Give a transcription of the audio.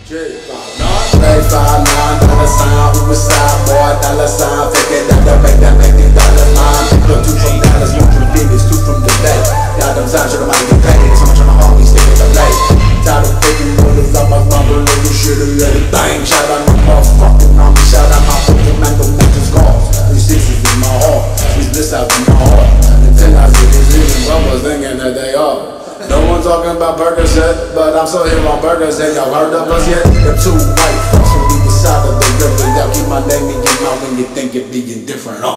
$5-9 $, who is side boy, $, take it out the bank, that make it $9. Look, 2 from Dallas, 1 from Vegas, 2 from the Bay. Y'all them times you might get paid, so much on the home, he's sticking the late. Tired of thinking bullets up my lumber, little shit and everything. Shout out my motherfucking army, shout out my fucking mango matches scars. 360s in my heart, these bliss out in my heart. And 10 I see these reasons, I was thinking that they are. No one talking about burgers yet, but I'm still here on burgers. Ain't y'all heard of us yet? The 2 white folks from either side of the river. Y'all keep my name in your mouth when you think you're being different.